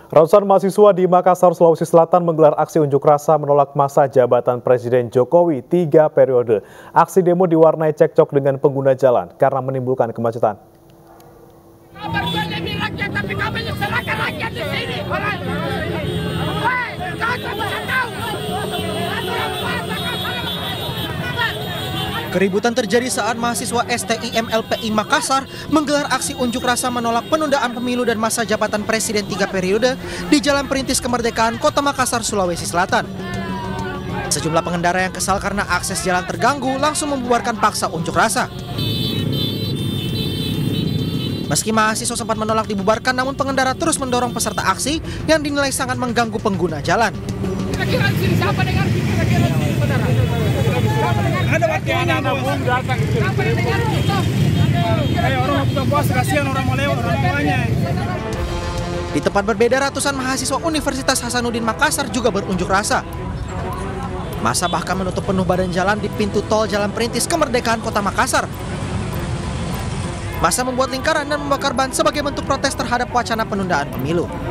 Ratusan mahasiswa di Makassar, Sulawesi Selatan menggelar aksi unjuk rasa menolak masa jabatan Presiden Jokowi 3 periode. Aksi demo diwarnai cekcok dengan pengguna jalan karena menimbulkan kemacetan. Keributan terjadi saat mahasiswa STIM LPI Makassar menggelar aksi unjuk rasa menolak penundaan pemilu dan masa jabatan Presiden 3 periode di Jalan Perintis Kemerdekaan Kota Makassar, Sulawesi Selatan. Sejumlah pengendara yang kesal karena akses jalan terganggu langsung membubarkan paksa unjuk rasa. Meski mahasiswa sempat menolak dibubarkan, namun pengendara terus mendorong peserta aksi yang dinilai sangat mengganggu pengguna jalan. Kira-kira sini siapa dengar kira-kira sini saudara? Ada waktunya bung datang itu. Siapa yang dengar itu? Kayak orang mau buka puasa kasihan orang mau lewat orang tuanya. Di tempat berbeda, ratusan mahasiswa Universitas Hasanuddin Makassar juga berunjuk rasa. Massa bahkan menutup penuh badan jalan di pintu tol Jalan Perintis Kemerdekaan Kota Makassar. Massa membuat lingkaran dan membakar ban sebagai bentuk protes terhadap wacana penundaan pemilu.